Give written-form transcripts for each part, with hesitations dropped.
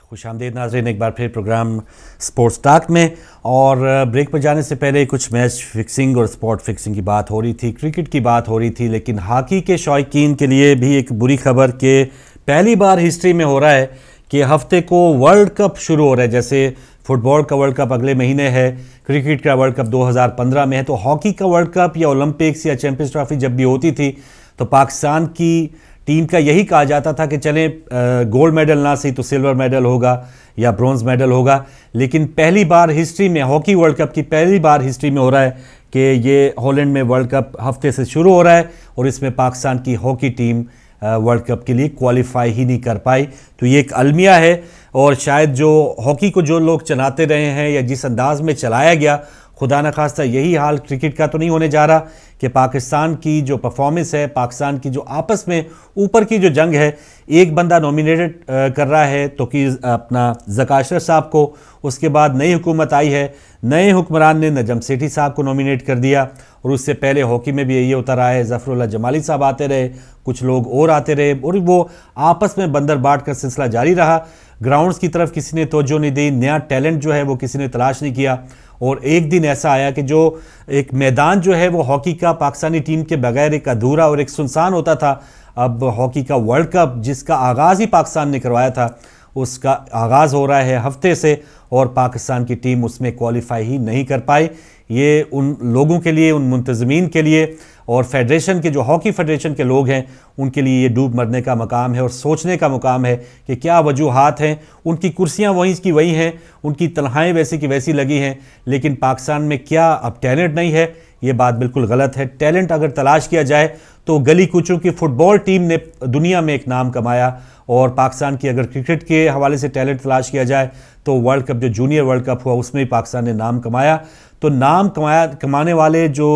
खुशामदीद नाज़रीन, एक बार फिर प्रोग्राम स्पोर्ट्स टॉक में। और ब्रेक पर जाने से पहले कुछ मैच फिक्सिंग और स्पॉट फिक्सिंग की बात हो रही थी, क्रिकेट की बात हो रही थी, लेकिन हॉकी के शौकीन के लिए भी एक बुरी खबर कि पहली बार हिस्ट्री में हो रहा है कि हफ्ते को वर्ल्ड कप शुरू हो रहा है। जैसे फुटबॉल का वर्ल्ड कप अगले महीने है, क्रिकेट का वर्ल्ड कप 2015 में है, तो हॉकी का वर्ल्ड कप या ओलंपिक्स या चैंपियंस ट्रॉफी जब भी होती थी तो पाकिस्तान की टीम का यही कहा जाता था कि चलें गोल्ड मेडल ना सही तो सिल्वर मेडल होगा या ब्रॉन्ज मेडल होगा। लेकिन पहली बार हिस्ट्री में हॉकी वर्ल्ड कप की पहली बार हिस्ट्री में हो रहा है कि ये हॉलैंड में वर्ल्ड कप हफ्ते से शुरू हो रहा है और इसमें पाकिस्तान की हॉकी टीम वर्ल्ड कप के लिए क्वालिफाई ही नहीं कर पाई। तो ये एक अलमिया है और शायद जो हॉकी को जो लोग चलाते रहे हैं या जिस अंदाज में चलाया गया, खुदा न खास्ता यही हाल क्रिकेट का तो नहीं होने जा रहा कि पाकिस्तान की जो परफॉर्मेंस है, पाकिस्तान की जो आपस में ऊपर की जो जंग है, एक बंदा नॉमिनेटेड कर रहा है तो कि अपना ज़का अशरफ साहब को, उसके बाद नई हुकूमत आई है, नए हुक्मरान ने नजम सेठी साहब को नॉमिनेट कर दिया और उससे पहले हॉकी में भी यही होता रहा है, ज़फ़रुल्लाह जमाली साहब आते रहे, कुछ लोग और आते रहे और वो आपस में बंदर बाट का सिलसिला जारी रहा। ग्राउंड्स की तरफ किसी ने तवज्जो नहीं दी, नया टैलेंट जो है वो किसी ने तलाश नहीं किया और एक दिन ऐसा आया कि जो एक मैदान जो है वो हॉकी का पाकिस्तानी टीम के बगैर एक अधूरा और एक सुनसान होता था। अब हॉकी का वर्ल्ड कप जिसका आगाज़ ही पाकिस्तान ने करवाया था, उसका आगाज़ हो रहा है हफ्ते से और पाकिस्तान की टीम उसमें क्वालिफाई ही नहीं कर पाई। ये उन लोगों के लिए, उन मुंतज़मीन के लिए और फेडरेशन के जो हॉकी फेडरेशन के लोग हैं उनके लिए ये डूब मरने का मकाम है और सोचने का मुकाम है कि क्या वजूहात हैं। उनकी कुर्सियां वहीं की वही हैं, उनकी तनख्वाहें वैसी की वैसी लगी हैं, लेकिन पाकिस्तान में क्या अब टैलेंट नहीं है? ये बात बिल्कुल गलत है। टैलेंट अगर तलाश किया जाए तो गली कूचों की फुटबॉल टीम ने दुनिया में एक नाम कमाया और पाकिस्तान की अगर क्रिकेट के हवाले से टैलेंट तलाश किया जाए तो वर्ल्ड कप जो जूनियर वर्ल्ड कप हुआ उसमें भी पाकिस्तान ने नाम कमाया। तो नाम कमाने वाले जो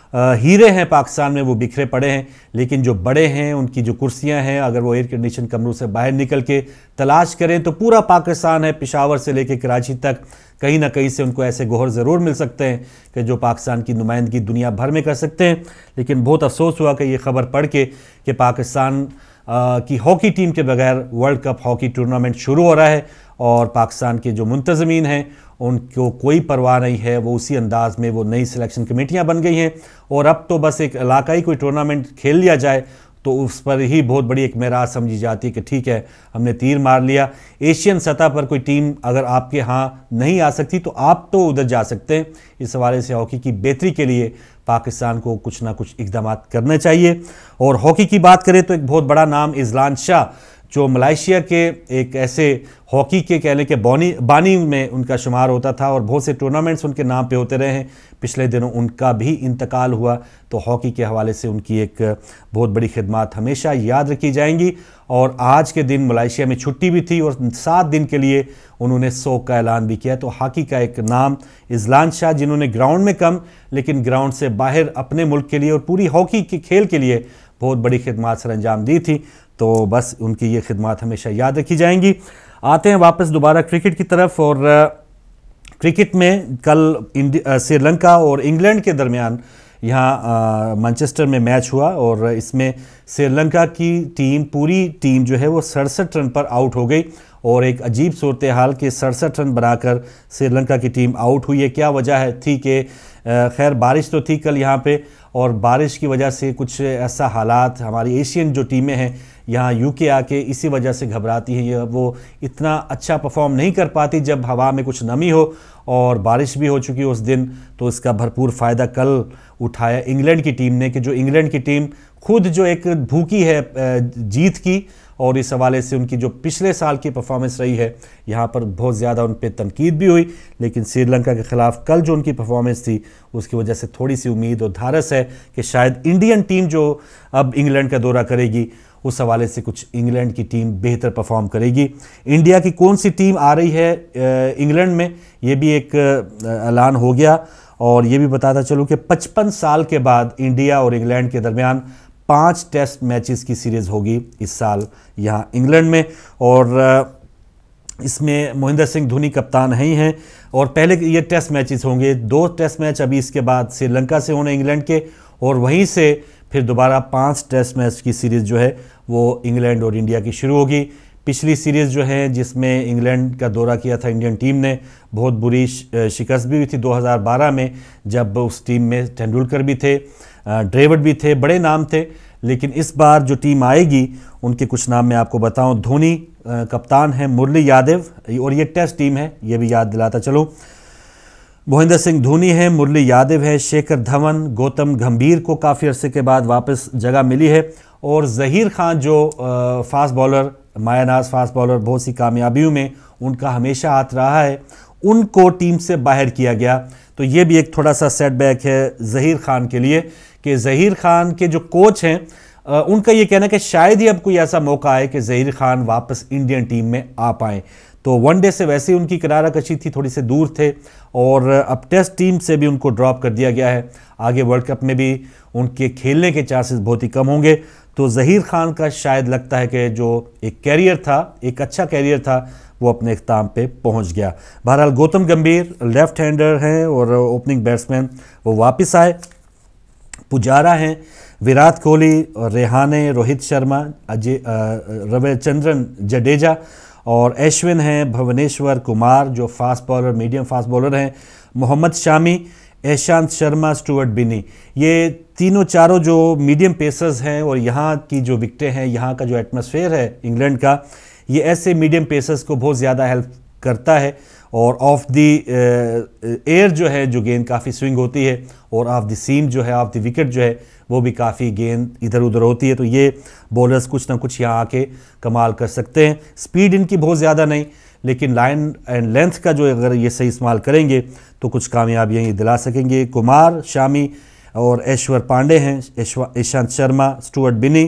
हीरे हैं पाकिस्तान में वो बिखरे पड़े हैं, लेकिन जो बड़े हैं उनकी जो कुर्सियां हैं अगर वो एयर कंडीशन कमरों से बाहर निकल के तलाश करें तो पूरा पाकिस्तान है, पेशावर से लेकर कराची तक कहीं ना कहीं से उनको ऐसे गोहर ज़रूर मिल सकते हैं कि जो पाकिस्तान की नुमाइंदगी दुनिया भर में कर सकते हैं। लेकिन बहुत अफसोस हुआ कि ये खबर पढ़ के कि पाकिस्तान की हॉकी टीम के बगैर वर्ल्ड कप हॉकी टूर्नामेंट शुरू हो रहा है और पाकिस्तान के जो मुंतज़मीन हैं उनको कोई परवाह नहीं है। वो उसी अंदाज में वो नई सिलेक्शन कमेटियां बन गई हैं और अब तो बस एक इलाकाई कोई टूर्नामेंट खेल लिया जाए तो उस पर ही बहुत बड़ी एक मेराज समझी जाती है कि ठीक है हमने तीर मार लिया। एशियन सतह पर कोई टीम अगर आपके यहाँ नहीं आ सकती तो आप तो उधर जा सकते हैं। इस हवाले से हॉकी की बेहतरी के लिए पाकिस्तान को कुछ ना कुछ इक़दाम करने चाहिए। और हॉकी की बात करें तो एक बहुत बड़ा नाम इज़लान शाह, जो मलेशिया के एक ऐसे हॉकी के कहने के बानी में उनका शुमार होता था और बहुत से टूर्नामेंट्स उनके नाम पे होते रहे हैं। पिछले दिनों उनका भी इंतकाल हुआ तो हॉकी के हवाले से उनकी एक बहुत बड़ी खिदमत हमेशा याद रखी जाएंगी। और आज के दिन मलेशिया में छुट्टी भी थी और 7 दिन के लिए उन्होंने शोक का ऐलान भी किया। तो हॉकी का एक नाम इज़लान शाह, जिन्होंने ग्राउंड में कम लेकिन ग्राउंड से बाहर अपने मुल्क के लिए और पूरी हॉकी के खेल के लिए बहुत बड़ी खिदमत सर अंजाम दी थी। तो बस उनकी ये खिदमत हमेशा याद रखी जाएंगी। आते हैं वापस दोबारा क्रिकेट की तरफ और क्रिकेट में कल श्रीलंका और इंग्लैंड के दरमियान यहाँ मैनचेस्टर में मैच हुआ और इसमें श्रीलंका की टीम, पूरी टीम जो है वो 67 रन पर आउट हो गई और एक अजीब सूरत हाल के 67 रन बनाकर श्रीलंका की टीम आउट हुई है। क्या वजह थी कि खैर बारिश तो थी कल यहाँ पे और बारिश की वजह से कुछ ऐसा हालात, हमारी एशियन जो टीमें हैं यहाँ यूके आके इसी वजह से घबराती हैं, ये वो इतना अच्छा परफॉर्म नहीं कर पाती जब हवा में कुछ नमी हो और बारिश भी हो चुकी उस दिन। तो इसका भरपूर फ़ायदा कल उठाया इंग्लैंड की टीम ने कि जो इंग्लैंड की टीम खुद जो एक भूखी है जीत की और इस हवाले से उनकी जो पिछले साल की परफॉर्मेंस रही है यहाँ पर बहुत ज़्यादा उन पर तनकीद भी हुई, लेकिन श्रीलंका के ख़िलाफ़ कल जो उनकी परफॉर्मेंस थी उसकी वजह से थोड़ी सी उम्मीद और धारस है कि शायद इंडियन टीम जो अब इंग्लैंड का दौरा करेगी उस हवाले से कुछ इंग्लैंड की टीम बेहतर परफॉर्म करेगी। इंडिया की कौन सी टीम आ रही है इंग्लैंड में, ये भी एक ऐलान हो गया और ये भी बताता चलूँ कि 55 साल के बाद इंडिया और इंग्लैंड के दरमियान 5 टेस्ट मैचेस की सीरीज़ होगी इस साल यहाँ इंग्लैंड में। और इसमें महेंद्र सिंह धोनी कप्तान हैं और पहले ये टेस्ट मैचेस होंगे, 2 टेस्ट मैच अभी इसके बाद श्रीलंका से होने इंग्लैंड के और वहीं से फिर दोबारा 5 टेस्ट मैच की सीरीज़ जो है वो इंग्लैंड और इंडिया की शुरू होगी। पिछली सीरीज़ जो है जिसमें इंग्लैंड का दौरा किया था इंडियन टीम ने, बहुत बुरी शिकस्त भी हुई थी 2012 में, जब उस टीम में तेंदुलकर भी थे, ड्रेविड भी थे, बड़े नाम थे। लेकिन इस बार जो टीम आएगी उनके कुछ नाम मैं आपको बताऊं। धोनी कप्तान है, मुरली यादव, और ये टेस्ट टीम है, ये भी याद दिलाता चलूं। महेंद्र सिंह धोनी है, मुरली यादव है, शेखर धवन, गौतम गंभीर को काफ़ी अरसे के बाद वापस जगह मिली है, और ज़हीर खान जो फास्ट बॉलर, मायानाज फास्ट बॉलर, बहुत सी कामयाबियों में उनका हमेशा हाथ रहा है, उनको टीम से बाहर किया गया। तो ये भी एक थोड़ा सा सेटबैक है ज़हीर खान के लिए कि ज़हीर खान के जो कोच हैं उनका ये कहना है कि शायद ही अब कोई ऐसा मौका आए कि ज़हीर खान वापस इंडियन टीम में आ पाएँ। तो वनडे से वैसे ही उनकी किनारा कशी थी, थोड़ी से दूर थे, और अब टेस्ट टीम से भी उनको ड्रॉप कर दिया गया है। आगे वर्ल्ड कप में भी उनके खेलने के चांसेस बहुत ही कम होंगे। तो ज़हीर खान का शायद लगता है कि जो एक कैरियर था, एक अच्छा कैरियर था, वो अपने इख्ताम पे पहुंच गया। बहरहाल गौतम गंभीर लेफ्ट हैंडर हैं और ओपनिंग बैट्समैन, वो वापस आए। पुजारा हैं, विराट कोहली, रेहाने, रोहित शर्मा, अजय, रविचंद्रन जडेजा, और अश्विन हैं, भुवनेश्वर कुमार जो fast bowler, medium fast bowler हैं, मोहम्मद शामी, ईशांत शर्मा, स्टुअर्ट बिनी। ये तीनों चारों जो मीडियम पेसर्स हैं, और यहाँ की जो विकेटें हैं, यहाँ का जो एटमॉस्फेयर है इंग्लैंड का, ये ऐसे मीडियम पेसर्स को बहुत ज़्यादा हेल्प करता है। और ऑफ द एयर जो है, जो गेंद काफ़ी स्विंग होती है, और ऑफ द सीम जो है, ऑफ द विकेट जो है, वो भी काफ़ी गेंद इधर उधर होती है। तो ये बॉलर्स कुछ ना कुछ यहाँ आके कमाल कर सकते हैं। स्पीड इनकी बहुत ज़्यादा नहीं, लेकिन लाइन एंड लेंथ का जो अगर ये सही इस्तेमाल करेंगे तो कुछ कामयाबियाँ ये दिला सकेंगे। कुमार, शामी और ऐश्वर पांडे हैं, ईशांत शर्मा, स्टुअर्ट बिनी,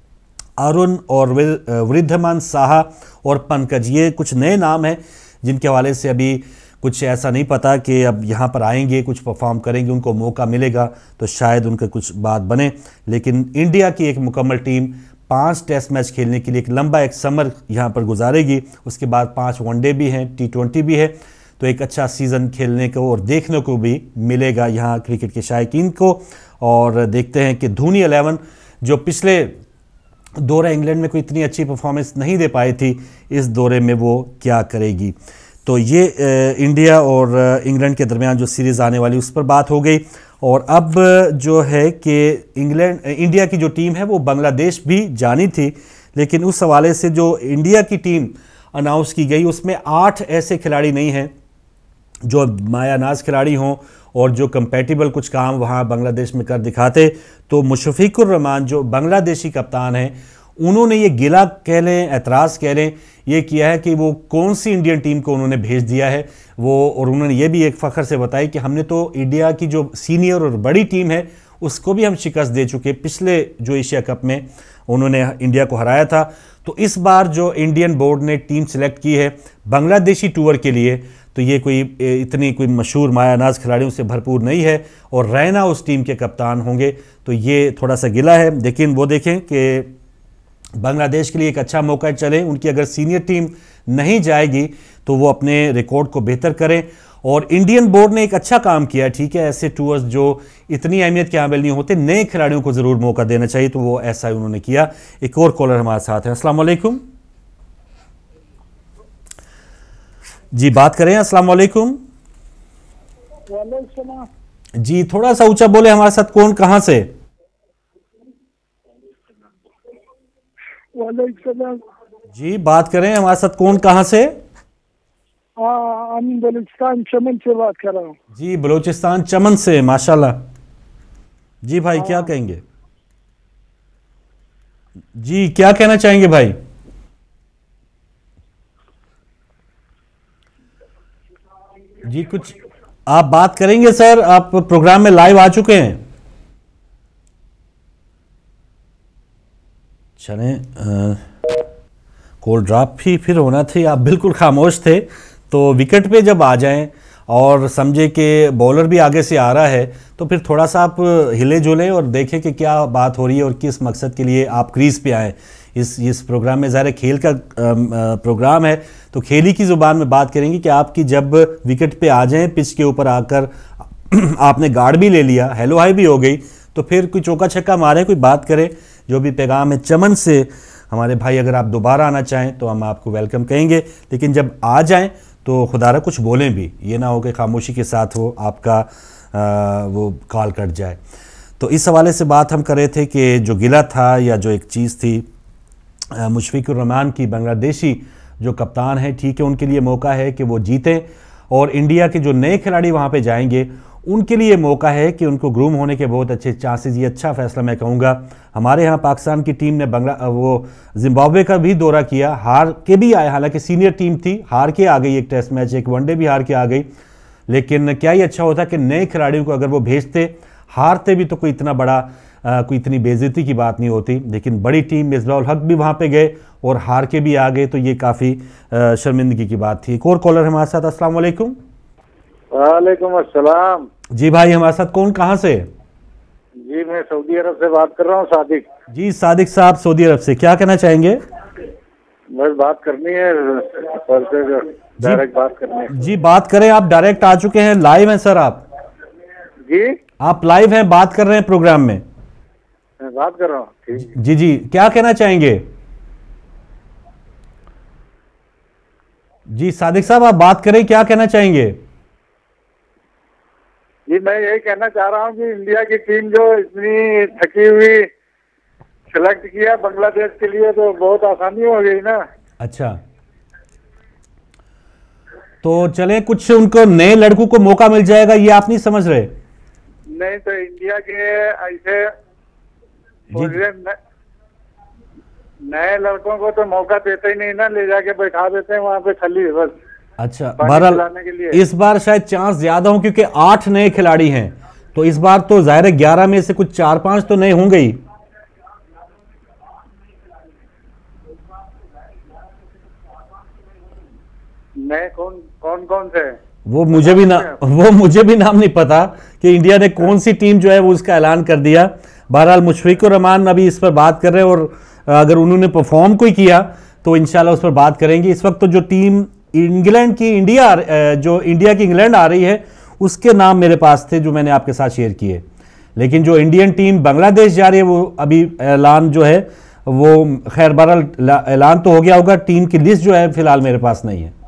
अरुण और वृद्धमान साहा और पंकज, ये कुछ नए नाम हैं जिनके हवाले से अभी कुछ ऐसा नहीं पता कि अब यहाँ पर आएंगे, कुछ परफॉर्म करेंगे, उनको मौका मिलेगा तो शायद उनका कुछ बात बने। लेकिन इंडिया की एक मुकम्मल टीम 5 टेस्ट मैच खेलने के लिए एक लंबा एक समर यहाँ पर गुजारेगी, उसके बाद 5 वनडे भी हैं, T20 भी है, तो एक अच्छा सीज़न खेलने को और देखने को भी मिलेगा यहाँ क्रिकेट के शायकीन को। और देखते हैं कि धोनी 11 जो पिछले दौरे इंग्लैंड में कोई इतनी अच्छी परफॉर्मेंस नहीं दे पाई थी, इस दौरे में वो क्या करेगी। तो ये इंडिया और इंग्लैंड के दरमियान जो सीरीज़ आने वाली उस पर बात हो गई। और अब जो है कि इंडिया की जो टीम है वो बांग्लादेश भी जानी थी, लेकिन उस हवाले से जो इंडिया की टीम अनाउंस की गई उसमें 8 ऐसे खिलाड़ी नहीं हैं जो मायानाज खिलाड़ी हों और जो कंपैटिबल कुछ काम वहाँ बांग्लादेश में कर दिखाते। तो मुशफ़िकुर रहमान जो बांग्लादेशी कप्तान हैं, उन्होंने ये गिला कह लें, एतराज़ कह लें, ये किया है कि वो कौन सी इंडियन टीम को उन्होंने भेज दिया है वो, और उन्होंने ये भी एक फ़ख्र से बताया कि हमने तो इंडिया की जो सीनियर और बड़ी टीम है उसको भी हम शिकस्त दे चुके, पिछले जो एशिया कप में उन्होंने इंडिया को हराया था। तो इस बार जो इंडियन बोर्ड ने टीम सेलेक्ट की है बांग्लादेशी टूर के लिए, तो ये कोई इतनी कोई मशहूर मायानाज खिलाड़ियों से भरपूर नहीं है, और रैना उस टीम के कप्तान होंगे। तो ये थोड़ा सा गिला है, लेकिन वो देखें कि बांग्लादेश के लिए एक अच्छा मौका चले, उनकी अगर सीनियर टीम नहीं जाएगी तो वो अपने रिकॉर्ड को बेहतर करें। और इंडियन बोर्ड ने एक अच्छा काम किया, ठीक है, ऐसे टूर्स जो इतनी अहमियत के हामिल नहीं होते, नए खिलाड़ियों को ज़रूर मौका देना चाहिए, तो वो ऐसा ही उन्होंने किया। एक और कॉलर हमारे साथ हैं। अस्सलाम वालेकुम जी, बात करें। अस्सलाम वालेकुम जी, थोड़ा सा ऊंचा बोले। हमारे साथ कौन, कहां से? जी, बात करें। हमारे साथ कौन, कहां से? हम बलूचिस्तान चमन से बात कर रहा हूँ। जी, बलूचिस्तान चमन से, माशाल्लाह। जी भाई, क्या कहेंगे? जी, क्या कहना चाहेंगे भाई? जी, कुछ आप बात करेंगे सर? आप प्रोग्राम में लाइव आ चुके हैं। चलें, कॉल ड्रॉप भी फिर होना थी, आप बिल्कुल खामोश थे। तो विकेट पे जब आ जाएं और समझे कि बॉलर भी आगे से आ रहा है, तो फिर थोड़ा सा आप हिले जुलें और देखें कि क्या बात हो रही है और किस मकसद के लिए आप क्रीज पे आएँ। इस प्रोग्राम में ज़ाहिर खेल का प्रोग्राम है, तो खेली की ज़ुबान में बात करेंगे कि आपकी जब विकेट पे आ जाएं, पिच के ऊपर आकर आपने गार्ड भी ले लिया, हेलो हाई भी हो गई, तो फिर कोई चौका छक्का मारे, कोई बात करे। जो भी पैगाम है चमन से हमारे भाई अगर आप दोबारा आना चाहें तो हम आपको वेलकम कहेंगे, लेकिन जब आ जाएं तो खुदारा कुछ बोलें भी, ये ना हो कि खामोशी के साथ वो आपका वो कॉल कट जाए। तो इस हवाले से बात हम कर रहे थे कि जो गिला था या जो एक चीज़ थी मुशफिकुर रहमान की, बांग्लादेशी जो कप्तान है, ठीक है, उनके लिए मौका है कि वो जीतें और इंडिया के जो नए खिलाड़ी वहाँ पे जाएंगे उनके लिए मौका है कि उनको ग्रूम होने के बहुत अच्छे चांसेस। ये अच्छा फैसला मैं कहूँगा। हमारे यहाँ पाकिस्तान की टीम ने वो जिम्बाब्वे का भी दौरा किया, हार के भी आए, हालांकि सीनियर टीम थी, हार के आ गई, एक टेस्ट मैच, एक वनडे भी हार के आ गई, लेकिन क्या ही अच्छा होता कि नए खिलाड़ियों को अगर वो भेजते, हारते भी तो कोई इतना बड़ा कोई इतनी बेइज्जती की बात नहीं होती, लेकिन बड़ी टीम मिसबाह उल हक भी वहाँ पे गए और हार के भी आ गए, तो ये काफ़ी शर्मिंदगी की बात थी। एक और कॉलर हमारे साथ। अस्सलाम वालेकुम। वालेकुम अस्सलाम। जी भाई, हमारे साथ कौन, कहाँ से? जी मैं सऊदी अरब से बात कर रहा हूँ, सादिक। जी सादिक साहब, सऊदी अरब से, क्या कहना चाहेंगे? बस बात करनी है सर से, डायरेक्ट बात करनी है। जी बात करें, आप डायरेक्ट आ चुके हैं, लाइव हैं सर आप? जी आप लाइव हैं, बात कर रहे हैं प्रोग्राम में? मैं बात कर रहा हूँ, ठीक। जी जी, क्या कहना चाहेंगे? जी सादिक साहब, आप बात करें, क्या कहना चाहेंगे? जी मैं यही कहना चाह रहा हूँ कि इंडिया की टीम जो इतनी थकी हुई सिलेक्ट किया बांग्लादेश के लिए, तो बहुत आसानी हो गई ना। अच्छा, तो चलें, कुछ उनको नए लड़कों को मौका मिल जाएगा, ये आप नहीं समझ रहे? नहीं तो इंडिया के ऐसे नए लड़कों को तो मौका देते ही नहीं ना, ले जाके बैठा देते हैं वहां पे खाली बस। अच्छा, बहरहाल इस बार शायद चांस ज्यादा हो क्योंकि 8 नए खिलाड़ी हैं, तो इस बार तो जाहिर है 11 में से कुछ 4-5 तो नए होंगे ही। नए कौन कौन से? वो मुझे भी नाम नहीं पता कि इंडिया ने कौन सी टीम जो है वो उसका ऐलान कर दिया। बहरहाल मुशफिकुर रहमान अभी इस पर बात कर रहे हैं, और अगर उन्होंने परफॉर्म कोई किया तो इंशाल्लाह उस पर बात करेंगे। इस वक्त तो जो टीम इंग्लैंड की इंडिया की इंग्लैंड आ रही है, उसके नाम मेरे पास थे जो मैंने आपके साथ शेयर किए, लेकिन जो इंडियन टीम बांग्लादेश जा रही है वो अभी ऐलान जो है वो, खैर बहरहाल ऐलान तो हो गया होगा, टीम की लिस्ट जो है फिलहाल मेरे पास नहीं है।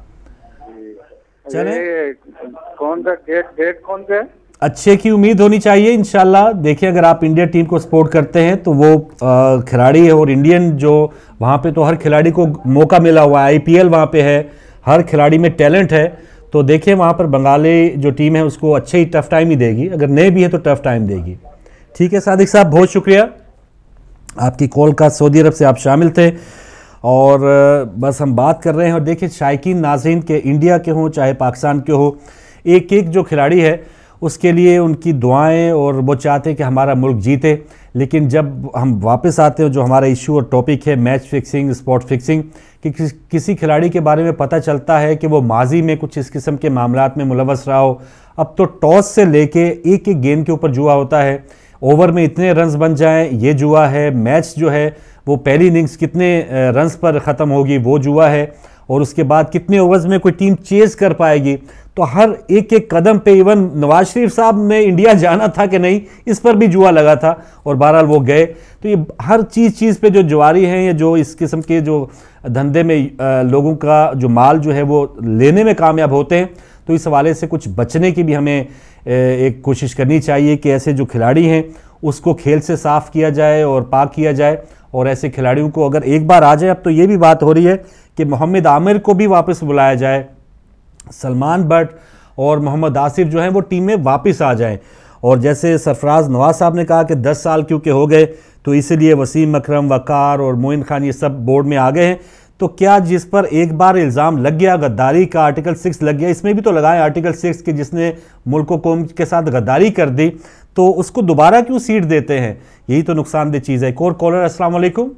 चले, कौन सा डेट कौन से? अच्छे की उम्मीद होनी चाहिए इंशाल्लाह। देखिए, अगर आप इंडिया टीम को सपोर्ट करते हैं तो वो खिलाड़ी है, और इंडियन जो वहाँ पे तो हर खिलाड़ी को मौका मिला हुआ है, आईपीएल वहाँ पे है, हर खिलाड़ी में टैलेंट है, तो देखिए वहाँ पर बंगाली जो टीम है उसको अच्छे ही टफ टाइम ही देगी, अगर नए भी है तो टफ टाइम देगी। ठीक है सादिक साहब, बहुत शुक्रिया आपकी कॉल का, सऊदी अरब से आप शामिल थे, और बस हम बात कर रहे हैं। और देखिए शायकीन नाज़रीन के, इंडिया के हों चाहे पाकिस्तान के हो, एक एक जो खिलाड़ी है उसके लिए उनकी दुआएं, और वो चाहते हैं कि हमारा मुल्क जीते, लेकिन जब हम वापस आते हैं जो हमारा इशू और टॉपिक है मैच फिक्सिंग, स्पॉट फिक्सिंग, कि किसी खिलाड़ी के बारे में पता चलता है कि वो माजी में कुछ इस किस्म के मामलात में मुलव्वस रहा हो। अब तो टॉस से लेके एक एक गेंद के ऊपर जुआ होता है, ओवर में इतने रन्स बन जाएं ये जुआ है, मैच जो है वो पहली इनिंग्स कितने रन्स पर ख़त्म होगी वो जुआ है, और उसके बाद कितने ओवर्स में कोई टीम चेज कर पाएगी, तो हर एक एक कदम पे, इवन नवाज शरीफ साहब ने इंडिया जाना था कि नहीं इस पर भी जुआ लगा था, और बहरहाल वो गए। तो ये हर चीज़ पे जो जुआरी हैं, या जो इस किस्म के जो धंधे में लोगों का जो माल जो है वो लेने में कामयाब होते हैं, तो इस हवाले से कुछ बचने की भी हमें एक कोशिश करनी चाहिए कि ऐसे जो खिलाड़ी हैं उसको खेल से साफ़ किया जाए और पाक किया जाए, और ऐसे खिलाड़ियों को अगर एक बार आ जाए, अब तो ये भी बात हो रही है कि मोहम्मद आमिर को भी वापस बुलाया जाए, सलमान बट और मोहम्मद आसिफ जो हैं वो टीम में वापस आ जाएं। और जैसे सरफराज नवाज साहब ने कहा कि 10 साल क्योंकि हो गए, तो इसलिए वसीम अकरम, वकार और मोइन खान ये सब बोर्ड में आ गए हैं, तो क्या जिस पर एक बार इल्ज़ाम लग गया गद्दारी का, आर्टिकल 6 लग गया, इसमें भी तो लगाएं आर्टिकल 6 कि जिसने मुल्क कौम के साथ गद्दारी कर दी तो उसको दोबारा क्यों सीट देते हैं, यही तो नुकसानदेह चीज़ है। एक और कॉलर। अस्सलाम वालेकुम।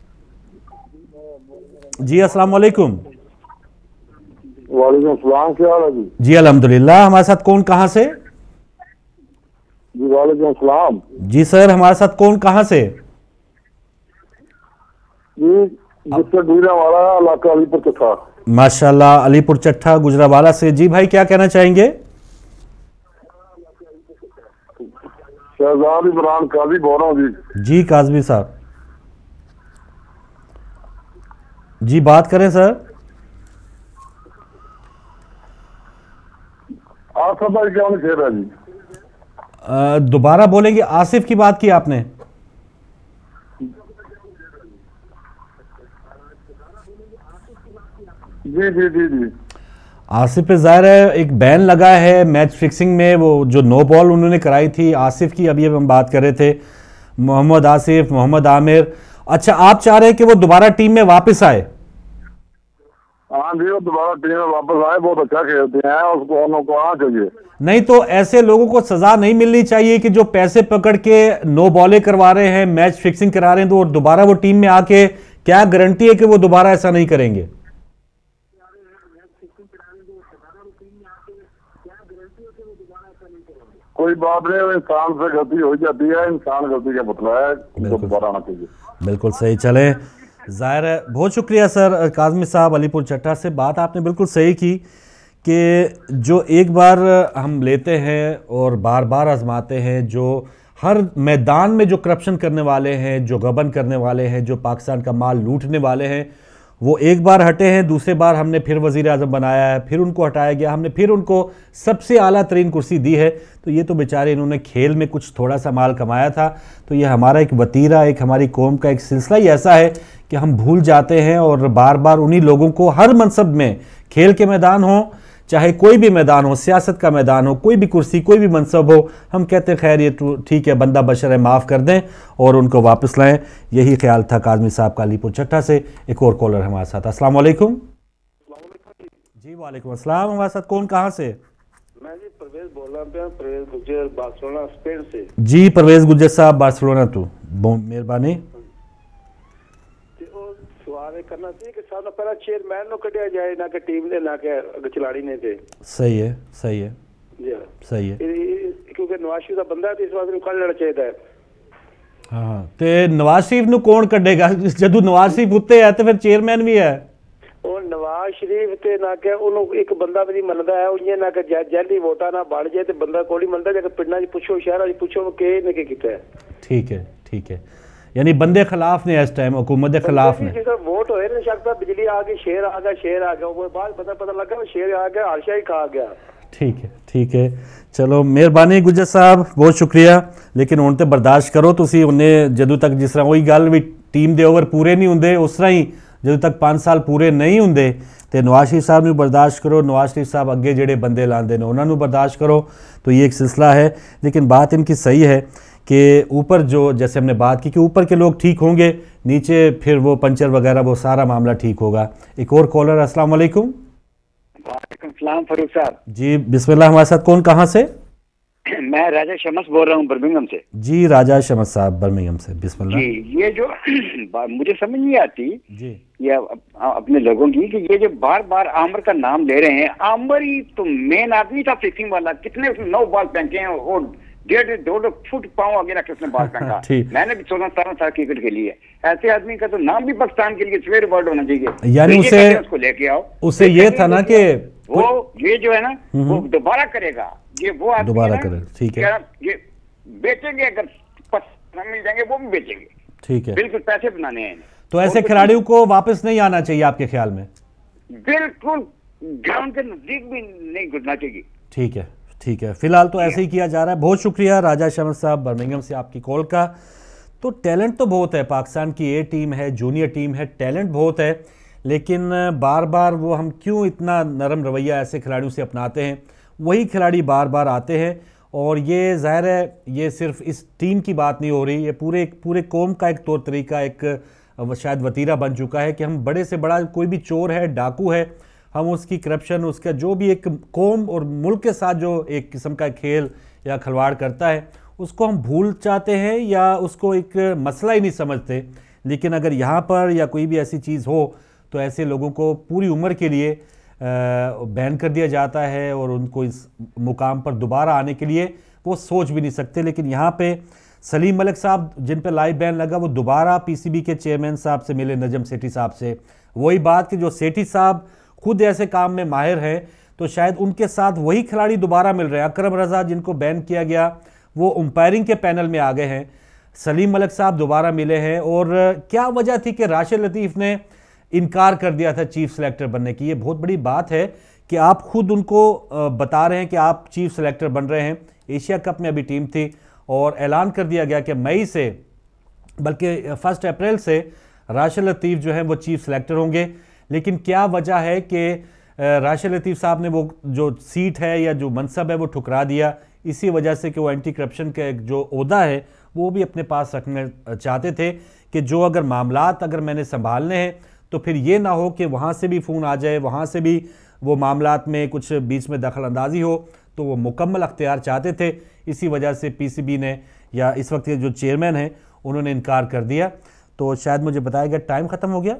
जी अस्सलाम वालेकुम। वालेकुम सलाम, क्या हाल है जी? जी अल्हम्दुलिल्लाह। हमारे साथ कौन, कहाँ से? जी वालेकुम सलाम। जी सर, हमारे साथ कौन, कहाँ से? जी जिससे गुजरावाला इलाका अलीपुर चट्ठा। माशाल्लाह, अलीपुर चट्ठा गुजरावाला से। जी भाई, क्या कहना चाहेंगे? शहजाद इमरान काजी बोल रहा हूँ जी। जी काजवी साहब। जी बात करें सर। आसिफ भाई क्या खेल रहा जी? दोबारा बोलेंगे, आसिफ की बात की आपने? जी जी जी जी। आसिफ पे जाहिर है एक बैन लगा है मैच फिक्सिंग में, वो जो नो बॉल उन्होंने कराई थी आसिफ की, अभी हम बात कर रहे थे, मोहम्मद आसिफ, मोहम्मद आमिर। अच्छा, आप चाह रहे हैं कि वो दोबारा टीम में वापस आए? हाँ जी, वो दोबारा टीम में वापस आए, बहुत अच्छा खेलते हैं, उसको उनको आना चाहिए। नहीं तो ऐसे लोगों को सजा नहीं मिलनी चाहिए कि जो पैसे पकड़ के नो बॉले करवा रहे हैं, मैच फिक्सिंग करा रहे हैं, तो दोबारा वो टीम में आके क्या गारंटी है कि वो दोबारा ऐसा नहीं करेंगे? कोई बात नहीं, वो इंसान से गलती हो जाती है, इंसान गलती का पुतला है, उनको दोबारा आना चाहिए। बिल्कुल सही। चले, जाहिर है, बहुत शुक्रिया सर काजमी साहब अलीपुर चट्टा से। बात आपने बिल्कुल सही की कि जो एक बार हम लेते हैं और बार बार आजमाते हैं, जो हर मैदान में जो करप्शन करने वाले हैं, जो गबन करने वाले हैं, जो पाकिस्तान का माल लूटने वाले हैं, वो एक बार हटे हैं, दूसरे बार हमने फिर वज़ीर आज़म बनाया है, फिर उनको हटाया गया, हमने फिर उनको सबसे आला तरीन कुर्सी दी है। तो ये तो बेचारे इन्होंने खेल में कुछ थोड़ा सा माल कमाया था, तो ये हमारा एक वतीरा, एक हमारी कौम का एक सिलसिला ही ऐसा है कि हम भूल जाते हैं और बार बार उन्हीं लोगों को हर मनसब में, खेल के मैदान हो चाहे कोई भी मैदान हो, सियासत का मैदान हो, कोई भी कुर्सी, कोई भी मनसब हो, हम कहते हैं खैर ये ठीक है, बंदा बशर है, माफ़ कर दें और उनको वापस लाएं। यही ख्याल था काजमी साहब का अलीपुर चट्टा से। एक और कॉलर हमारे साथ। अस्सलाम वालेकुम। जी वालेकुम अस्सलाम। हमारे साथ कौन, कहाँ से? मैं जी परवेज बोल रहा हूँ, परवेज गुज्जर, बार्सिलोना स्पेन से। जी परवेज गुज्जर साहब बार्सिलोना तो मेहरबानी। सवाल करना चाहिए कि सामने पहला चेयरमैन नो कटिया जाए, ना कि टीम ने, ना कि खिलाड़ी ने थे। सही है, सही है जी हाँ, सही है। क्योंकि नवाज शरीफ का बंदा है तो इस बात में कल लेना चाहिए। हाँ, तो नवाज शरीफ नु कौन कटेगा? जदू नवाज शरीफ उत्ते है तो फिर चेयरमैन भी है। और नवाज शरीफ ते ना कि उन्होंने एक बंदा भी नहीं मनदा है, उन्हें ना कि जैली वोटा ना बढ़ जाए तो बंदा कोई नहीं मनदा। जाकर पिंडा च पुछो, शहर च पुछो के ने के किया है। ठीक है, ठीक है। यानी बंदे खिलाफ ने इस टाइम, हुकूमत के खिलाफ ने। वोट होए नहीं सकता, बिजली आ गई, शेर आ गया, शेर आ गया, वो बाद पता लगा शेर आ गया, हर शाही खा गया। ठीक है, ठीक है। चलो मेहरबानी गुज्जर साहब, बहुत शुक्रिया। लेकिन हुण ते बर्दाश्त करो तुसी, उन्हें जदों तक जिस तरह वही गल भी टीम दे ओवर पूरे नहीं होंगे, उस तरह ही जदों तक 5 साल पूरे नहीं होंगे तो नवाज शरीफ साहब नूं बर्दाश्त करो, नवाज शरीफ साहब अगे जेडे बंदे लाते हैं उन्होंने बर्दाश्त करो। तो ये एक सिलसिला है। लेकिन बात इनकी सही है कि ऊपर जो, जैसे हमने बात की कि ऊपर के लोग ठीक होंगे, नीचे फिर वो पंचर वगैरह वो सारा मामला ठीक होगा। एक और कॉलर। अस्सलाम वालेकुम। वालेकुम सलाम फारूक साहब। जी बिस्मिल्लाह। हमारे साथ कौन, कहाँ से? मैं राजा शमस बोल रहा हूँ बर्मिंघम से। जी राजा शमस साहब बर्मिंघम से, बिस्मिल्लाह। जी, ये जो मुझे समझ नहीं आती जी ये अपने लोगों की कि ये जो बार बार आमर का नाम ले रहे हैं, आमर ही तो मेन आदमी था फिक्सिंग वाला। कितने उसने 9 बॉल फेंके हैं और 1.5-2 फुट पाँव आगे रख के उसने बॉल फेंका। मैंने भी 16-17 साल क्रिकेट खेली है। ऐसे आदमी का तो नाम भी पाकिस्तान के लिए स्वेयर वर्ड होना चाहिए। यानी तो उसे उसको लेके आओ। उसे ये था ना कि वो ये जो है ना वो दोबारा करेगा, ये वो आदमी दोबारा है ना, करे। ठीक है, ये बेचेंगे, अगर पैसे मिल जाएंगे वो भी बेचेंगे। ठीक है। बिल्कुल पैसे बनाने हैं। तो ऐसे खिलाड़ियों को वापस नहीं आना चाहिए आपके ख्याल में? बिल्कुल ग्राउंड के नजदीक भी नहीं घुसना चाहिए। ठीक है, ठीक है। फिलहाल तो ऐसे ही किया जा रहा है। बहुत शुक्रिया राजा शमस साहब बर्मिंघम से आपकी कॉल का। तो टैलेंट तो बहुत है, पाकिस्तान की ए टीम है, जूनियर टीम है, टैलेंट बहुत है, लेकिन बार बार वो हम क्यों इतना नरम रवैया ऐसे खिलाड़ियों से अपनाते हैं? वही खिलाड़ी बार बार आते हैं और ये ज़ाहिर है ये सिर्फ इस टीम की बात नहीं हो रही, ये पूरे कौम का एक तौर तरीका, एक शायद वतीरा बन चुका है कि हम बड़े से बड़ा कोई भी चोर है, डाकू है, हम उसकी करप्शन, उसका जो भी एक कौम और मुल्क के साथ जो एक किस्म का खेल या खिलवाड़ करता है उसको हम भूल चाहते हैं या उसको एक मसला ही नहीं समझते। लेकिन अगर यहाँ पर या कोई भी ऐसी चीज़ हो तो ऐसे लोगों को पूरी उम्र के लिए बैन कर दिया जाता है और उनको इस मुकाम पर दोबारा आने के लिए वो सोच भी नहीं सकते। लेकिन यहाँ पे सलीम मलिक साहब जिन पे लाइव बैन लगा वो दोबारा पीसीबी के चेयरमैन साहब से मिले, नजम सेठी साहब से। वही बात कि जो सेठी साहब खुद ऐसे काम में माहिर हैं तो शायद उनके साथ वही खिलाड़ी दोबारा मिल रहे हैं। अकरम रजा जिनको बैन किया गया वो अंपायरिंग के पैनल में आ गए हैं, सलीम मलिक साहब दोबारा मिले हैं। और क्या वजह थी कि राशिद लतीफ़ ने इनकार कर दिया था चीफ सेलेक्टर बनने की। ये बहुत बड़ी बात है कि आप खुद उनको बता रहे हैं कि आप चीफ सेलेक्टर बन रहे हैं। एशिया कप में अभी टीम थी और ऐलान कर दिया गया कि मई से, बल्कि 1 अप्रैल से राशिद लतीफ़ जो है वो चीफ सेलेक्टर होंगे। लेकिन क्या वजह है कि राशिद लतीफ़ साहब ने वो जो सीट है या जो मनसब है वो ठुकरा दिया, इसी वजह से कि वो एंटी करप्शन का जो ओहदा है वो भी अपने पास रखना चाहते थे कि जो अगर मामलात अगर मैंने संभालने हैं तो फिर ये ना हो कि वहाँ से भी फ़ोन आ जाए, वहाँ से भी वो मामलात में कुछ बीच में दखल अंदाजी हो, तो वो मुकम्मल अख्तियार चाहते थे। इसी वजह से पीसीबी ने या इस वक्त के जो चेयरमैन हैं उन्होंने इनकार कर दिया। तो शायद मुझे बताया गया टाइम ख़त्म हो गया,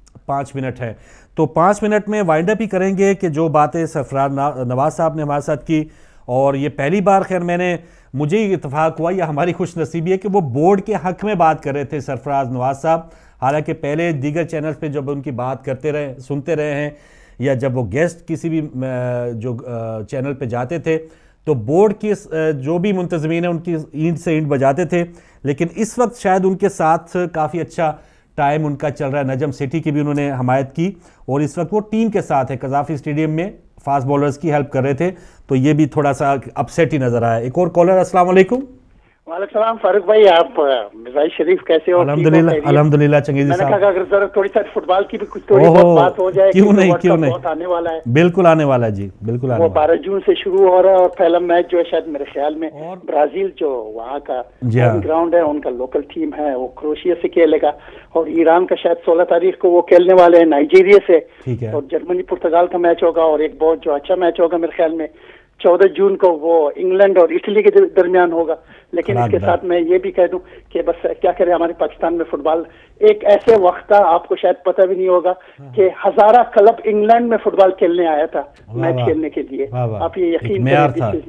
5 मिनट है, तो 5 मिनट में वाइंड अप ही करेंगे कि जो बातें सरफराज नवाज साहब ने हमारे साथ की। और ये पहली बार खैर मुझे ही इत्तेफाक हुआ या हमारी खुश नसीबी है कि वो बोर्ड के हक़ में बात कर रहे थे सरफराज नवाज साहब। हालांकि पहले दीगर चैनल्स पे जब उनकी बात करते रहे, सुनते रहे हैं, या जब वो गेस्ट किसी भी जो चैनल पे जाते थे तो बोर्ड की जो भी मुंतज़मीन है उनकी ईंट से ईंट बजाते थे। लेकिन इस वक्त शायद उनके साथ काफ़ी अच्छा टाइम उनका चल रहा है। नजम सेठी की भी उन्होंने हमायत की और इस वक्त वो टीम के साथ है, कज़ाफ़ी स्टेडियम में फास्ट बॉलर्स की हेल्प कर रहे थे, तो ये भी थोड़ा सा अपसेट ही नजर आया। एक और कॉलर, अस्सलाम वालेकुम। वालेकुम सलाम फारूक भाई, आप मिर्ज़ाई शरीफ कैसे हो? अल्हम्दुलिल्लाह चंगेज़ी साहब। मैंने कहा अगर जरा थोड़ी सा फुटबॉल की भी कुछ थोड़ी बहुत बात हो जाए। क्यों नहीं बहुत आने वाला है, बिल्कुल आने वाला है जी, बिल्कुल आने वो 12 जून से शुरू हो रहा है और पहला मैच जो है शायद मेरे ख्याल में ब्राजील जो वहाँ का ग्राउंड है, उनका लोकल टीम है, वो क्रोएशिया से खेलेगा और ईरान का शायद 16 तारीख को वो खेलने वाले हैं नाइजीरिया से, और जर्मनी पुर्तगाल का मैच होगा और एक बहुत जो अच्छा मैच होगा मेरे ख्याल में 14 जून को वो इंग्लैंड और इटली के दरमियान होगा। लेकिन इसके साथ मैं ये भी कह दूं कि बस क्या करें, हमारे पाकिस्तान में फुटबॉल एक ऐसे वक्त था, आपको शायद पता भी नहीं होगा कि हज़ारा क्लब इंग्लैंड में फुटबॉल खेलने आया था, मैच खेलने के लिए। आप ये यकीन करें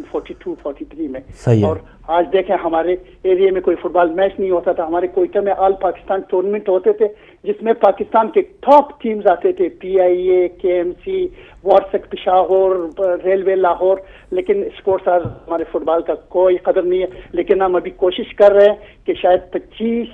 1942-43 में। और आज देखें हमारे एरिया में कोई फुटबॉल मैच नहीं होता था। हमारे कोयटा में ऑल पाकिस्तान टूर्नामेंट होते थे जिसमें पाकिस्तान के टॉप टीम्स आते थे, PIA, KMC, Warsak Peshawar, railway Lahore. लेकिन स्पोर्ट्स आज हमारे फुटबॉल का कोई कदर नहीं है। लेकिन हम अभी कोशिश कर रहे हैं कि शायद 25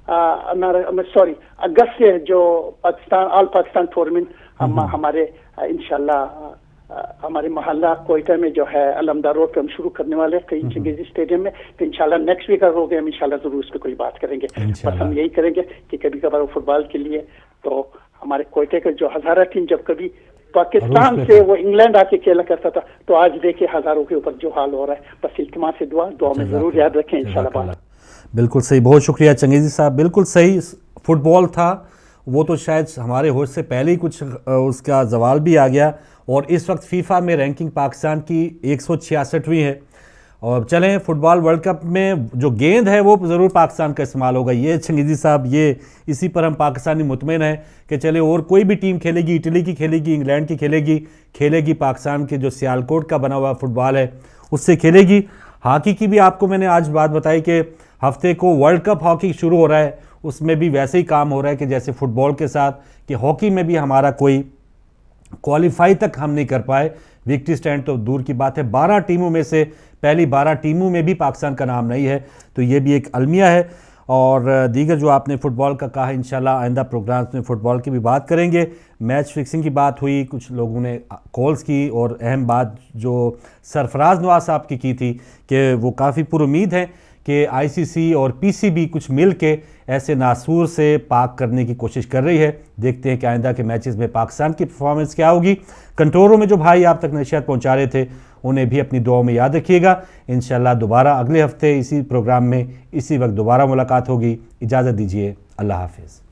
अगस्त से जो पाकिस्तान ऑल पाकिस्तान टूर्नामेंट हमारे इंशाल्लाह हमारे मोहल्ला कोयटा में जो है अलमदा रोड पे हम शुरू करने वाले हैं, कहीं चंगेजी स्टेडियम में। तो इंशाल्लाह नेक्स्ट वीक अगर हो गए हम इंशाल्लाह जरूर उस पर कोई बात करेंगे। बस हम यही करेंगे कि कभी कभार फुटबॉल के लिए तो हमारे कोयटे का जो हज़ारा टीम जब कभी पाकिस्तान से वो इंग्लैंड आके खेला करता था, तो आज देखिए हज़ारों के ऊपर जो हाल हो रहा है। बस इल्तिमा से दुआ में जरूर याद रखें इंशाल्लाह। बिल्कुल सही, बहुत शुक्रिया चंगेजी साहब, बिल्कुल सही। फुटबॉल था वो तो शायद हमारे होश से पहले ही कुछ उसका जवाल भी आ गया और इस वक्त फीफा में रैंकिंग पाकिस्तान की 166वीं है। और चलें, फुटबॉल वर्ल्ड कप में जो गेंद है वो ज़रूर पाकिस्तान का इस्तेमाल होगा। ये चंगेजी साहब, ये इसी पर हम पाकिस्तानी मुतमईन हैं कि चले और कोई भी टीम खेलेगी, इटली की खेलेगी, इंग्लैंड की खेलेगी, पाकिस्तान के जो सियालकोट का बना हुआ फुटबॉल है उससे खेलेगी। हॉकी की भी आपको मैंने आज बात बताई कि हफ्ते को वर्ल्ड कप हॉकी शुरू हो रहा है, उसमें भी वैसे ही काम हो रहा है कि जैसे फुटबॉल के साथ, कि हॉकी में भी हमारा कोई क्वालिफाई तक हम नहीं कर पाए। विक्ट्री स्टैंड तो दूर की बात है, 12 टीमों में से पहली 12 टीमों में भी पाकिस्तान का नाम नहीं है, तो ये भी एक अलमिया है। और दीगर जो आपने फ़ुटबॉल का कहा, इंशाल्लाह आइंदा प्रोग्राम्स में फ़ुटबॉल की भी बात करेंगे। मैच फिक्सिंग की बात हुई, कुछ लोगों ने कॉल्स की, और अहम बात जो सरफराज नवाज साहब की थी कि वो काफ़ी पुरुमीद हैं कि ICC और PCB कुछ मिल के ऐसे नासूर से पाक करने की कोशिश कर रही है। देखते हैं कि आइंदा के मैचेस में पाकिस्तान की परफॉर्मेंस क्या होगी। कंट्रोलों में जो भाई आप तक नशियात पहुंचा रहे थे उन्हें भी अपनी दुआओं में याद रखिएगा। इंशाल्लाह दोबारा अगले हफ्ते इसी प्रोग्राम में इसी वक्त दोबारा मुलाकात होगी। इजाज़त दीजिए, अल्लाह हाफिज़।